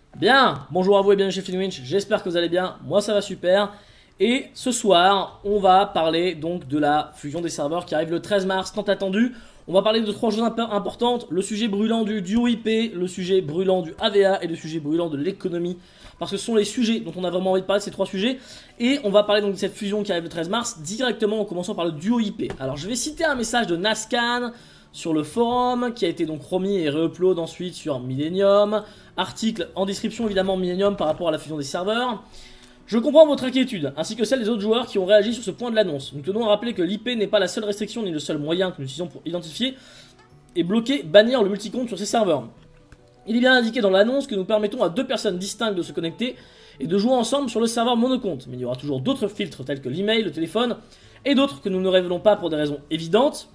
Bien, bonjour à vous et bienvenue chez Finwinch, j'espère que vous allez bien, moi ça va super. Et ce soir, on va parler donc de la fusion des serveurs qui arrive le 13 mars, tant attendu. On va parler de trois choses importantes, le sujet brûlant du duo IP, le sujet brûlant du AVA et le sujet brûlant de l'économie. Parce que ce sont les sujets dont on a vraiment envie de parler, ces trois sujets. Et on va parler donc de cette fusion qui arrive le 13 mars, directement en commençant par le duo IP. Alors je vais citer un message de Nascan sur le forum, qui a été donc remis et re-upload ensuite sur Millennium. Article en description évidemment Millennium par rapport à la fusion des serveurs. Je comprends votre inquiétude, ainsi que celle des autres joueurs qui ont réagi sur ce point de l'annonce. Nous tenons à rappeler que l'IP n'est pas la seule restriction ni le seul moyen que nous utilisons pour identifier et bloquer, bannir le multicompte sur ces serveurs. Il est bien indiqué dans l'annonce que nous permettons à deux personnes distinctes de se connecter et de jouer ensemble sur le serveur monocompte. Mais il y aura toujours d'autres filtres tels que l'email, le téléphone et d'autres que nous ne révélons pas pour des raisons évidentes.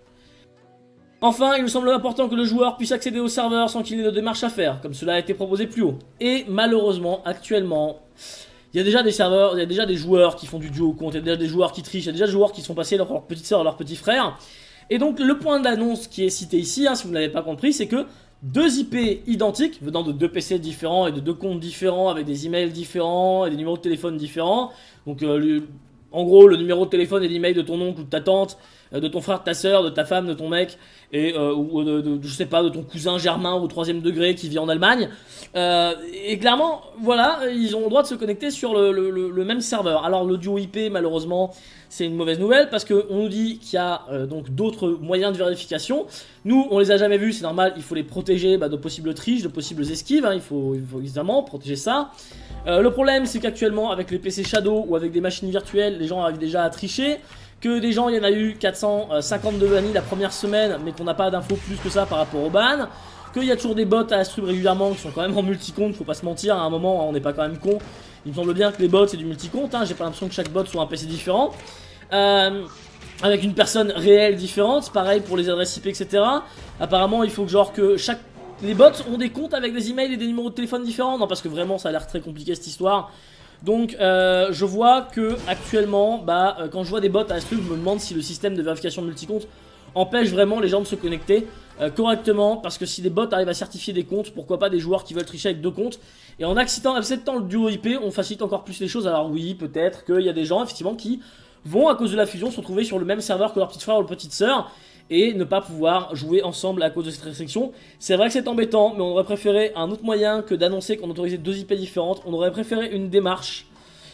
Enfin, il nous semble important que le joueur puisse accéder au serveur sans qu'il ait de démarche à faire, comme cela a été proposé plus haut. Et malheureusement, actuellement, il y a déjà des serveurs, il y a déjà des joueurs qui font du duo compte, il y a déjà des joueurs qui trichent, il y a déjà des joueurs qui sont passés leur petite soeur, leur petit frère. Et donc le point d'annonce qui est cité ici, si vous ne l'avez pas compris, c'est que deux IP identiques, venant de deux PC différents et de deux comptes différents, avec des emails différents et des numéros de téléphone différents, donc en gros le numéro de téléphone et l'email de ton oncle ou de ta tante, de ton frère, de ta soeur, de ta femme, de ton mec, et ou je sais pas, de ton cousin germain au 3ème degré qui vit en Allemagne. Et clairement, voilà, ils ont le droit de se connecter sur le même serveur. Alors le duo IP, malheureusement, c'est une mauvaise nouvelle parce qu'on nous dit qu'il y a donc d'autres moyens de vérification. Nous, on les a jamais vus, c'est normal, il faut les protéger de possibles triches, de possibles esquives, hein, il faut évidemment protéger ça. Le problème, c'est qu'actuellement, avec les PC Shadow ou avec des machines virtuelles, les gens arrivent déjà à tricher. Que des gens, il y en a eu 452 bannis la première semaine, mais qu'on n'a pas d'infos plus que ça par rapport au ban. Qu'il y a toujours des bots à Astrub régulièrement qui sont quand même en multicompte, faut pas se mentir, à un moment on n'est pas quand même con. Il me semble bien que les bots c'est du multicompte, hein, j'ai pas l'impression que chaque bot soit un PC différent. Avec une personne réelle différente, pareil pour les adresses IP, etc. Apparemment il faut que genre que les bots ont des comptes avec des emails et des numéros de téléphone différents. Non, parce que vraiment ça a l'air très compliqué cette histoire. Donc je vois que actuellement, quand je vois des bots à Astrub, je me demande si le système de vérification de multicompte empêche vraiment les gens de se connecter correctement, parce que si des bots arrivent à certifier des comptes, pourquoi pas des joueurs qui veulent tricher avec deux comptes. Et en acceptant le duo IP, on facilite encore plus les choses. Alors oui, peut-être qu'il y a des gens effectivement qui vont, à cause de la fusion, se retrouver sur le même serveur que leur petit frère ou leur petite sœur et ne pas pouvoir jouer ensemble à cause de cette restriction. C'est vrai que c'est embêtant, mais on aurait préféré un autre moyen que d'annoncer qu'on autorisait deux IP différentes. On aurait préféré une démarche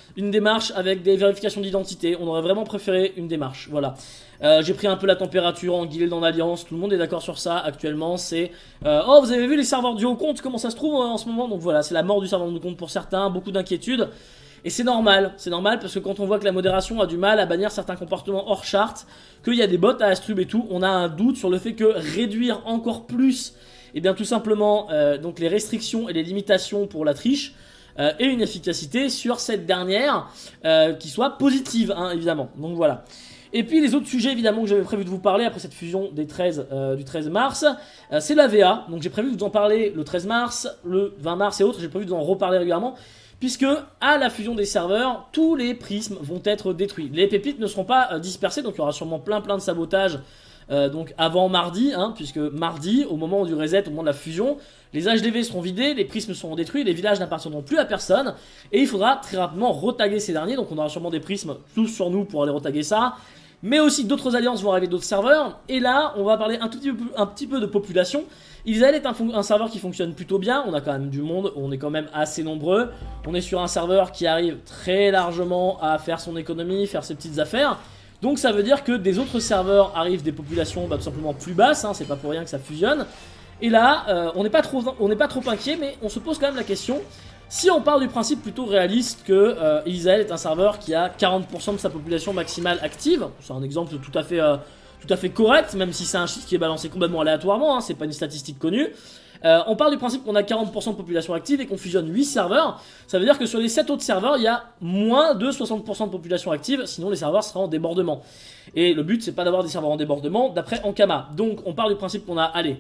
avec des vérifications d'identité. On aurait vraiment préféré une démarche, voilà. J'ai pris un peu la température en guilde dans l'alliance, tout le monde est d'accord sur ça actuellement. C'est oh, vous avez vu les serveurs duo compte, comment ça se trouve en ce moment. Donc voilà, c'est la mort du serveur de compte pour certains, beaucoup d'inquiétudes. Et c'est normal parce que quand on voit que la modération a du mal à bannir certains comportements hors charte, qu'il y a des bots à Astrub et tout, on a un doute sur le fait que réduire encore plus, et bien tout simplement donc les restrictions et les limitations pour la triche, et une efficacité sur cette dernière qui soit positive, hein, évidemment. Donc voilà. Et puis les autres sujets évidemment que j'avais prévu de vous parler après cette fusion du 13 mars, c'est l'AVA. Donc j'ai prévu de vous en parler le 13 mars, le 20 mars et autres, j'ai prévu de vous en reparler régulièrement. Puisque à la fusion des serveurs, tous les prismes vont être détruits. Les pépites ne seront pas dispersées, donc il y aura sûrement plein de sabotages donc avant mardi, hein, puisque mardi, au moment du reset, au moment de la fusion, les HDV seront vidés, les prismes seront détruits, les villages n'appartiendront plus à personne, et il faudra très rapidement retaguer ces derniers, donc on aura sûrement des prismes tous sur nous pour aller retaguer ça, mais aussi d'autres alliances vont arriver d'autres serveurs, et là, on va parler un petit peu de population. Israël est un serveur qui fonctionne plutôt bien, on a quand même du monde, on est quand même assez nombreux, on est sur un serveur qui arrive très largement à faire son économie, faire ses petites affaires. Donc ça veut dire que des autres serveurs arrivent des populations tout simplement plus basses, hein, c'est pas pour rien que ça fusionne. Et là, on n'est pas trop inquiet, mais on se pose quand même la question, si on part du principe plutôt réaliste que Israël est un serveur qui a 40% de sa population maximale active, c'est un exemple tout à fait correct, même si c'est un chiffre qui est balancé complètement aléatoirement, hein, c'est pas une statistique connue. On part du principe qu'on a 40% de population active et qu'on fusionne 8 serveurs. Ça veut dire que sur les 7 autres serveurs, il y a moins de 60% de population active, sinon les serveurs seraient en débordement. Et le but, c'est pas d'avoir des serveurs en débordement, d'après Ankama. Donc on part du principe qu'on a, allez,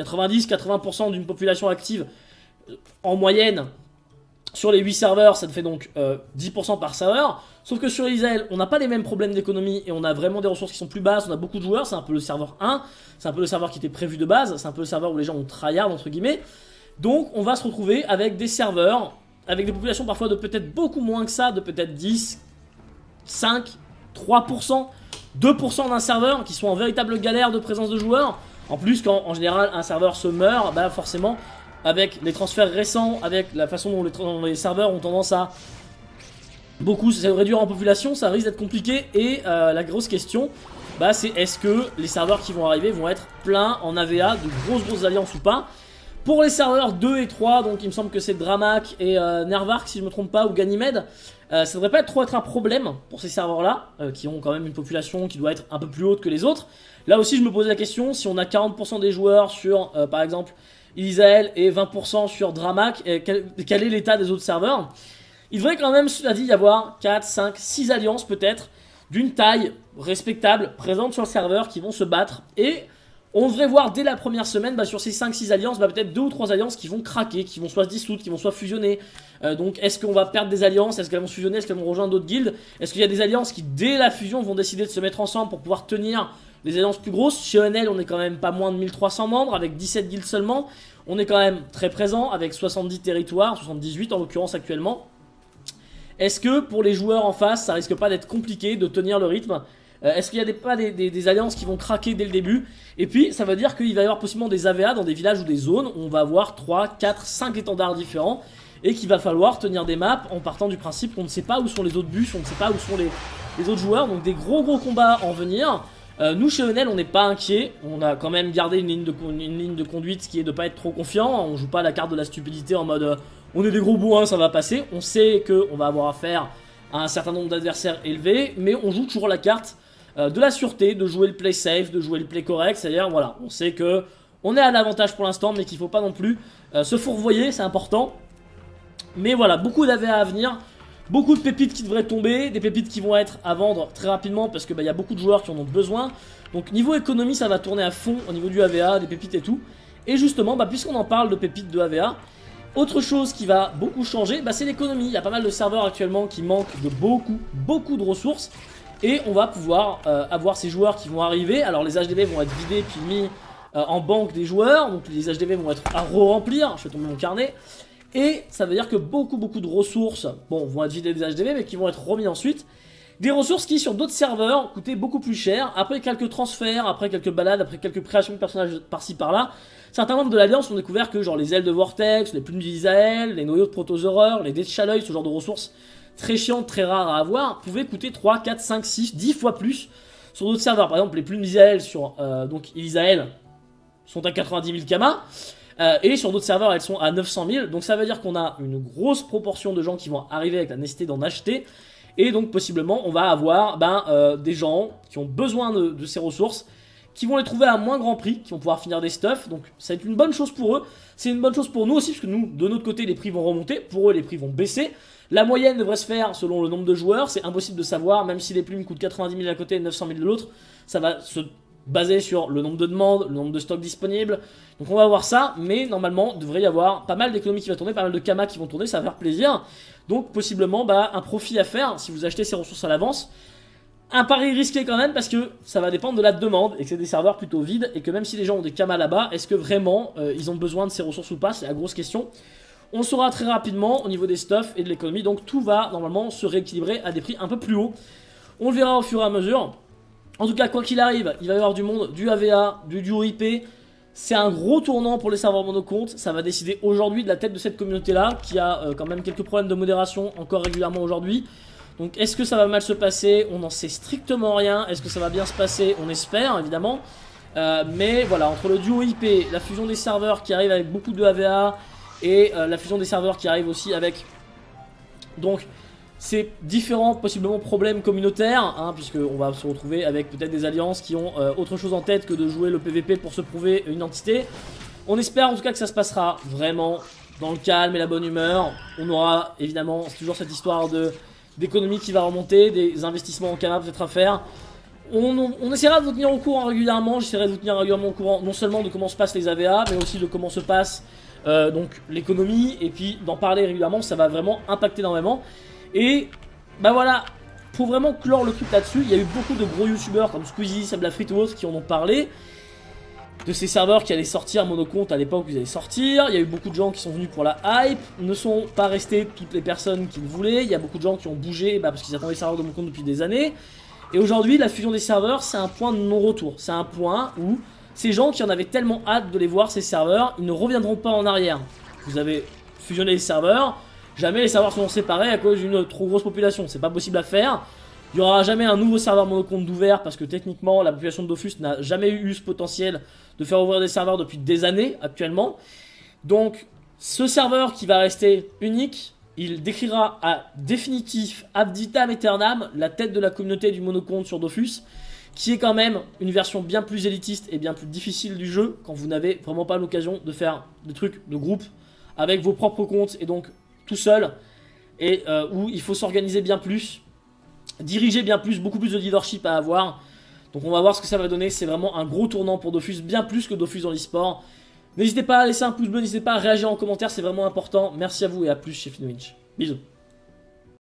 90-80% d'une population active en moyenne. Sur les 8 serveurs, ça te fait donc 10% par serveur. Sauf que sur Israël, on n'a pas les mêmes problèmes d'économie et on a vraiment des ressources qui sont plus basses, on a beaucoup de joueurs, c'est un peu le serveur 1, c'est un peu le serveur qui était prévu de base, c'est un peu le serveur où les gens ont tryhard entre guillemets. Donc on va se retrouver avec des serveurs, avec des populations parfois de peut-être beaucoup moins que ça, de peut-être 10, 5, 3%, 2% d'un serveur qui sont en véritable galère de présence de joueurs. En plus, quand en général un serveur se meurt, bah forcément, avec les transferts récents, avec la façon dont les serveurs ont tendance à beaucoup se réduire en population, ça risque d'être compliqué. Et la grosse question, bah, c'est est-ce que les serveurs qui vont arriver vont être pleins en AVA, de grosses alliances ou pas. Pour les serveurs 2 et 3, donc il me semble que c'est Dramac et Nervark si je me trompe pas, ou Ganymede, ça devrait pas trop être un problème pour ces serveurs là, qui ont quand même une population qui doit être un peu plus haute que les autres. Là aussi je me posais la question, si on a 40% des joueurs sur par exemple Ilizael et 20% sur Dramac, quel est l'état des autres serveurs? Il devrait quand même, cela dit, y avoir 4, 5, 6 alliances peut-être, d'une taille respectable, présentes sur le serveur, qui vont se battre. Et on devrait voir dès la première semaine, bah, sur ces 5-6 alliances, bah, peut-être 2 ou 3 alliances qui vont craquer, qui vont soit se dissoudre, qui vont soit fusionner. Donc est-ce qu'on va perdre des alliances? Est-ce qu'elles vont se fusionner? Est-ce qu'elles vont rejoindre d'autres guildes? Est-ce qu'il y a des alliances qui, dès la fusion, vont décider de se mettre ensemble pour pouvoir tenir les alliances plus grosses? Chez ENL, on est quand même pas moins de 1300 membres, avec 17 guildes seulement. On est quand même très présent, avec 70 territoires, 78 en l'occurrence actuellement. Est-ce que pour les joueurs en face, ça risque pas d'être compliqué de tenir le rythme? Est-ce qu'il y a pas des alliances qui vont craquer dès le début? Et puis, ça veut dire qu'il va y avoir possiblement des AVA dans des villages ou des zones où on va avoir 3, 4, 5 étendards différents et qu'il va falloir tenir des maps en partant du principe qu'on ne sait pas où sont les autres bus, on ne sait pas où sont les autres joueurs. Donc des gros combats en venir. Nous chez Enel on n'est pas inquiet, on a quand même gardé une ligne de conduite qui est de pas être trop confiant, on joue pas la carte de la stupidité en mode on est des gros bourrins, ça va passer. On sait qu'on va avoir affaire à un certain nombre d'adversaires élevés, mais on joue toujours la carte de la sûreté, de jouer le play safe, de jouer le play correct, c'est-à-dire voilà, on sait que on est à l'avantage pour l'instant, mais qu'il faut pas non plus se fourvoyer, c'est important. Mais voilà, beaucoup d'AVA à venir, beaucoup de pépites qui devraient tomber, des pépites qui vont être à vendre très rapidement parce que y a beaucoup de joueurs qui en ont besoin. Donc niveau économie, ça va tourner à fond au niveau du AVA, des pépites et tout. Et justement, puisqu'on en parle de pépites de AVA, autre chose qui va beaucoup changer, c'est l'économie. Il y a pas mal de serveurs actuellement qui manquent de beaucoup de ressources. Et on va pouvoir avoir ces joueurs qui vont arriver. Alors les HDV vont être vidés puis mis en banque des joueurs. Donc les HDV vont être à re-remplir. Je fais tomber mon carnet. Et ça veut dire que beaucoup de ressources, vont être vidées des HDV, mais qui vont être remis ensuite. Des ressources qui, sur d'autres serveurs, coûtaient beaucoup plus cher. Après quelques transferts, après quelques balades, après quelques créations de personnages par-ci par-là, certains membres de l'Alliance ont découvert que genre les ailes de Vortex, les plumes d'Isaël, les noyaux de Protosaureur, les dés de Chaleuil, ce genre de ressources très chiantes, très rares à avoir, pouvaient coûter 3, 4, 5, 6, 10 fois plus sur d'autres serveurs. Par exemple, les plumes d'Isaël sur Isaël sont à 90 000 kamas. Et sur d'autres serveurs elles sont à 900 000, donc ça veut dire qu'on a une grosse proportion de gens qui vont arriver avec la nécessité d'en acheter, et donc possiblement on va avoir des gens qui ont besoin de ces ressources, qui vont les trouver à moins grand prix, qui vont pouvoir finir des stuffs, donc ça va être une bonne chose pour eux, c'est une bonne chose pour nous aussi, parce que nous, de notre côté, les prix vont remonter, pour eux les prix vont baisser, la moyenne devrait se faire selon le nombre de joueurs, c'est impossible de savoir, même si les plumes coûtent 90 000 d'un côté et 900 000 de l'autre, ça va se basé sur le nombre de demandes, le nombre de stocks disponibles. Donc on va voir ça, mais normalement, il devrait y avoir pas mal d'économies qui va tourner, pas mal de kamas qui vont tourner, ça va faire plaisir. Donc possiblement, un profit à faire si vous achetez ces ressources à l'avance. Un pari risqué quand même, parce que ça va dépendre de la demande, et que c'est des serveurs plutôt vides, et que même si les gens ont des kamas là-bas, est-ce que vraiment ils ont besoin de ces ressources ou pas? C'est la grosse question. On le saura très rapidement au niveau des stuffs et de l'économie, donc tout va normalement se rééquilibrer à des prix un peu plus hauts. On le verra au fur et à mesure. En tout cas, quoi qu'il arrive, il va y avoir du monde, du AVA, du duo IP. C'est un gros tournant pour les serveurs monocompte. Ça va décider aujourd'hui de la tête de cette communauté-là, qui a quand même quelques problèmes de modération encore régulièrement aujourd'hui. Donc, est-ce que ça va mal se passer? On n'en sait strictement rien. Est-ce que ça va bien se passer? On espère, évidemment. Mais voilà, entre le duo IP, la fusion des serveurs qui arrive avec beaucoup de AVA, et la fusion des serveurs qui arrive aussi avec... Donc... c'est différents possiblement problèmes communautaires, puisqu'on va se retrouver avec peut-être des alliances qui ont autre chose en tête que de jouer le PVP pour se prouver une entité. On espère en tout cas que ça se passera vraiment dans le calme et la bonne humeur. On aura évidemment toujours cette histoire d'économie qui va remonter, des investissements en kamas peut-être à faire. On essaiera de vous tenir au courant régulièrement, j'essaierai de vous tenir régulièrement au courant non seulement de comment se passent les AVA, mais aussi de comment se passe donc l'économie, et puis d'en parler régulièrement, ça va vraiment impacter énormément. Et voilà, pour vraiment clore le truc là-dessus, il y a eu beaucoup de gros youtubeurs comme Squeezie, Sam Lafrite ou autres qui en ont parlé. de ces serveurs qui allaient sortir monocompte à l'époque où ils allaient sortir. Il y a eu beaucoup de gens qui sont venus pour la hype, ne sont pas restés toutes les personnes qu'ils voulaient. Il y a beaucoup de gens qui ont bougé parce qu'ils attendaient les serveurs de monocompte depuis des années. Et aujourd'hui, la fusion des serveurs, c'est un point de non-retour. C'est un point où ces gens qui en avaient tellement hâte de les voir, ces serveurs, ils ne reviendront pas en arrière. Vous avez fusionné les serveurs, jamais les serveurs seront séparés à cause d'une trop grosse population. C'est pas possible à faire. Il n'y aura jamais un nouveau serveur monocompte d'ouvert parce que techniquement, la population de Dofus n'a jamais eu ce potentiel de faire ouvrir des serveurs depuis des années actuellement. Donc, ce serveur qui va rester unique, il décrira à définitif, ad vitam aeternam, la tête de la communauté du monocompte sur Dofus, qui est quand même une version bien plus élitiste et bien plus difficile du jeu quand vous n'avez vraiment pas l'occasion de faire des trucs de groupe avec vos propres comptes et donc tout seul, et où il faut s'organiser bien plus, diriger bien plus, beaucoup plus de leadership à avoir. Donc on va voir ce que ça va donner. C'est vraiment un gros tournant pour Dofus, bien plus que Dofus dans l'e-sport. N'hésitez pas à laisser un pouce bleu, n'hésitez pas à réagir en commentaire, c'est vraiment important. Merci à vous et à plus chez Finwinch. Bisous.